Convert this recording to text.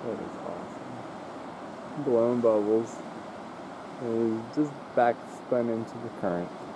That is awesome. Blown bubbles. It is just back spun into the current.